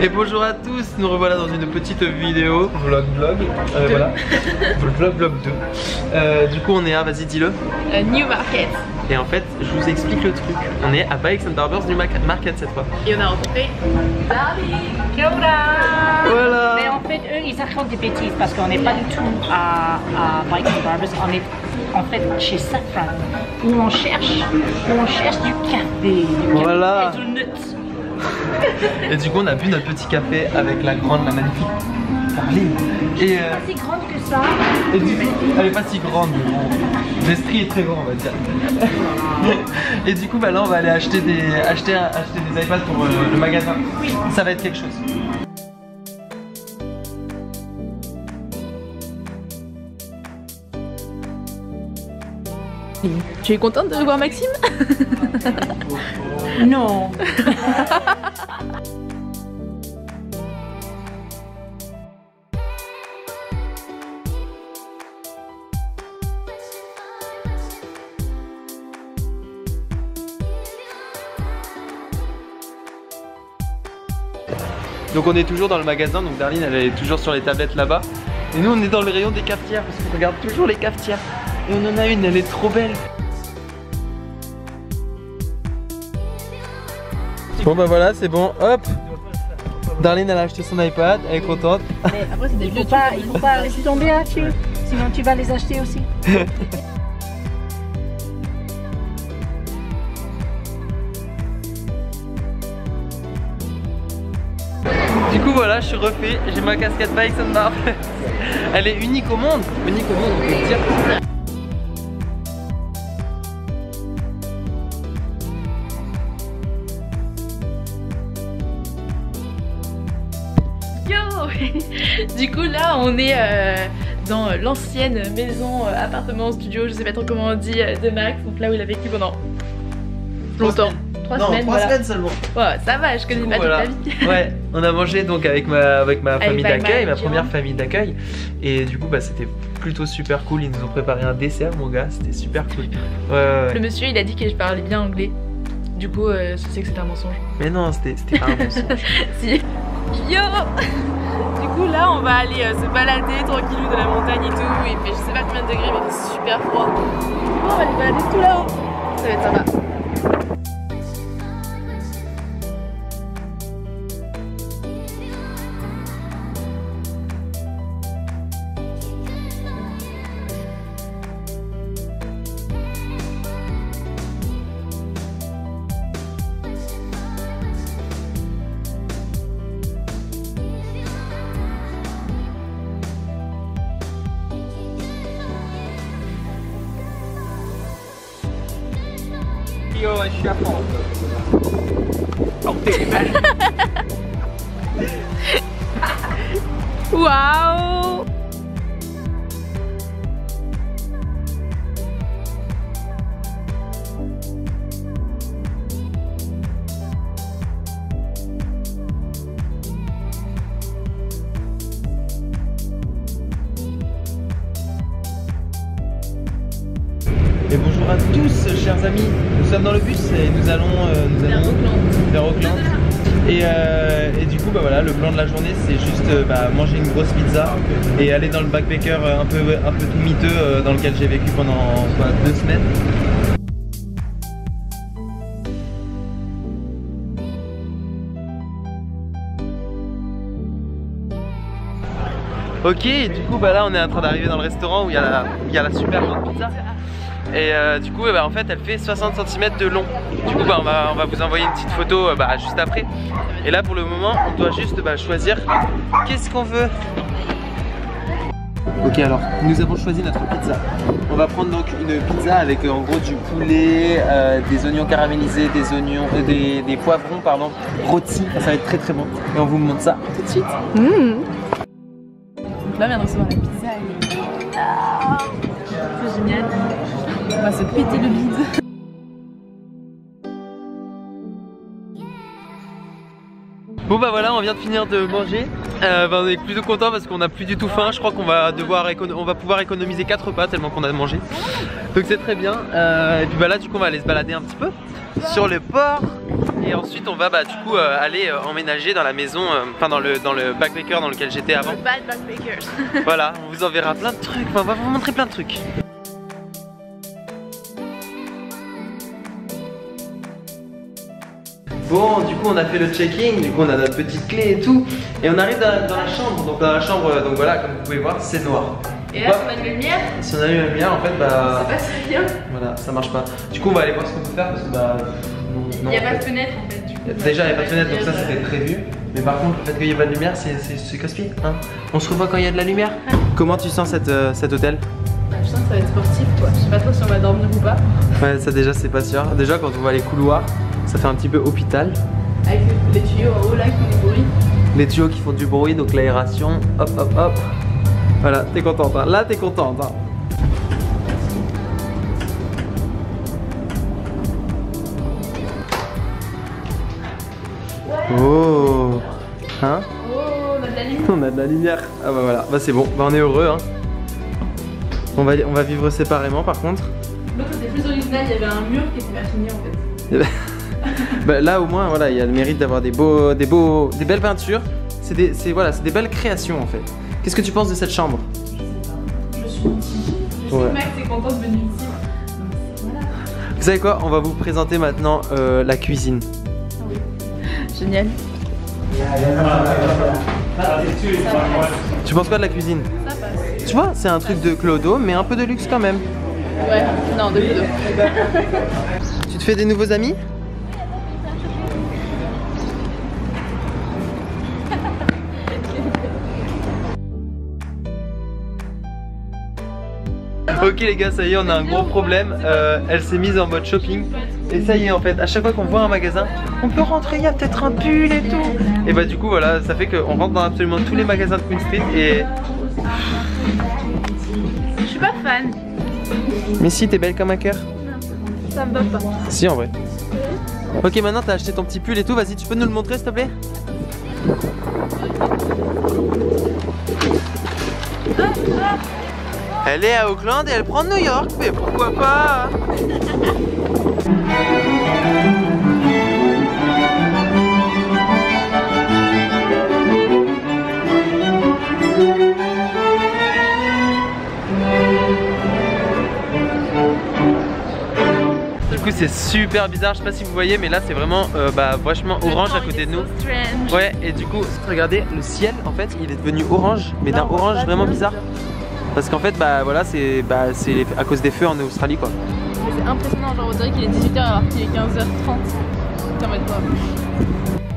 Et bonjour à tous, nous revoilà dans une petite vidéo vlog voilà vlog 2. Du coup on est à, vas-y dis-le, Newmarket. Et en fait je vous explique le truc. On est à Bikes and Barbers Newmarket cette fois. Et on a rencontré Yoda. Voilà. Mais en fait eux ils racontent des bêtises parce qu'on n'est pas du tout à Bikes and Barbers, on est en fait chez Safran où on cherche du café, Voilà. et du nut. Et du coup on a bu notre petit café avec la magnifique Darline. Et Pas si grande que ça. et du coup, elle est pas si grande, mais bon, l'esprit est très grand on va dire. Et du coup bah là on va aller acheter des iPads pour le magasin. Oui. Ça va être quelque chose. Tu es contente de revoir Maxime? Non. Donc on est toujours dans le magasin, donc Darline elle est toujours sur les tablettes là-bas. Et nous on est dans le rayon des cafetières parce qu'on regarde toujours les cafetières. Et on en a une, elle est trop belle. Bon bah voilà, c'est bon, hop. Darline elle a acheté son iPad, elle est contente. Mais après c'est des vieux trucs. Il faut pas laisser tomber là-dessus, sinon tu vas les acheter aussi. Du coup voilà, je suis refait, j'ai ma casquette Bikes and Barbers. Elle est unique au monde, on peut le dire. Yo. Du coup là on est dans l'ancienne maison, appartement, studio, je sais pas trop comment on dit, de Max. Donc là où il a vécu pendant longtemps. 3 semaines, trois semaines seulement. Ouais, ça va, je connais pas toute la vie. Ouais, on a mangé donc avec ma famille d'accueil, ma première John. famille d'accueil. Et du coup bah c'était plutôt super cool, ils nous ont préparé un dessert mon gars, c'était super cool. Ouais. Le monsieur il a dit que je parlais bien anglais. Du coup je sais que c'était un mensonge. Mais non, c'était pas un mensonge. Si. Yo. Du coup là on va aller se balader tranquillou dans la montagne et tout. Il fait je sais pas combien de degrés mais il fait super froid. Bon, on va aller balader tout là-haut. Ça va être sympa. Yo, je suis à fond. Oh, t'es belle. Waouh. Et bonjour à tous chers amis, nous sommes dans le bus et nous allons vers Auckland. Et du coup bah voilà, le plan de la journée c'est juste manger une grosse pizza et aller dans le backpacker un peu tout miteux dans lequel j'ai vécu pendant 2 semaines. Ok, et du coup bah là on est en train d'arriver dans le restaurant où il y a la super grande pizza. Et du coup en fait elle fait 60 cm de long. Du coup on va vous envoyer une petite photo juste après. Et là pour le moment on doit juste choisir qu'est-ce qu'on veut. Ok, alors nous avons choisi notre pizza. On va prendre donc une pizza avec en gros du poulet, des oignons caramélisés, des poivrons pardon, rôtis. Ça va être très très bon. Et on vous montre ça tout de suite. Donc là, on vient de recevoir la pizza et c'est génial. On va se péter le bide. Bon bah voilà, on vient de finir de manger. On est plutôt content parce qu'on a plus du tout faim. Je crois qu'on va pouvoir économiser 4 repas tellement qu'on a mangé. Donc c'est très bien. Et puis bah là du coup on va aller se balader un petit peu sur le port. Et ensuite on va du coup aller emménager dans la maison, enfin dans le backpacker dans lequel j'étais avant. Bad backpackers. Voilà, on vous enverra plein de trucs, enfin, on va vous montrer plein de trucs. Bon, du coup on a fait le check-in, du coup on a notre petite clé et tout. Et on arrive dans la chambre, donc dans la chambre, donc voilà, comme vous pouvez voir, c'est noir. Et là, si on allume la lumière, si on allume la lumière, en fait, ça passe rien. Voilà, ça marche pas. Du coup, on va aller voir ce qu'on peut faire parce que il n'y a pas de fenêtre en fait. Du coup, déjà, il n'y a pas de fenêtre, donc ça c'était prévu. Mais par contre, le fait qu'il n'y ait pas de lumière, c'est casse-pied. Hein. On se revoit quand il y a de la lumière. Comment tu sens cet hôtel? Je sens que ça va être sportif quoi. Je sais pas trop si on va dormir ou pas. Ouais, ça déjà, c'est pas sûr. Déjà, quand on voit les couloirs, ça fait un petit peu hôpital. Avec les tuyaux en haut là qui font du bruit. Les tuyaux qui font du bruit, donc l'aération. Hop, hop, hop. Voilà, t'es contente, hein. Là t'es contente. Hein. Oh, hein? Oh, on a de la lumière. On a de la lumière. Ah bah voilà, bah c'est bon, bah on est heureux. Hein. On va vivre séparément par contre. L'autre c'était plus original, il y avait un mur qui était pas fini en fait. Bah, là au moins voilà, il y a le mérite d'avoir des belles peintures. C'est des belles créations en fait. Qu'est-ce que tu penses de cette chambre? Je suis mitigée. Je sais que Max est content de venir ici. Voilà. Vous savez quoi? On va vous présenter maintenant la cuisine. Ah oui. Génial. Tu penses quoi de la cuisine? Ça passe. Tu vois, c'est un truc de clodo, mais un peu de luxe quand même. Ouais, non, de clodo. Tu te fais des nouveaux amis? Ok les gars, ça y est, on a un gros problème. Elle s'est mise en mode shopping. Et ça y est en fait, à chaque fois qu'on voit un magasin, on peut rentrer, il y a peut-être un pull et tout. Et bah du coup voilà, ça fait qu'on rentre dans absolument tous les magasins de Queen Street et... Je suis pas fan. Mais si, t'es belle comme un cœur. Ça me va pas. Si en vrai. Ok, maintenant t'as acheté ton petit pull et tout, vas-y, tu peux nous le montrer s'il te plaît? Elle est à Auckland et elle prend New York, mais pourquoi pas? Du coup c'est super bizarre, je sais pas si vous voyez, mais là c'est vraiment vachement orange à côté de nous. Ouais, et du coup regardez, le ciel en fait il est devenu orange, mais d'un orange vraiment bizarre. Parce qu'en fait voilà, c'est à cause des feux en Australie quoi. C'est impressionnant, genre on dirait qu'il est 18h alors qu'il est 15h30. T'en mets quoi?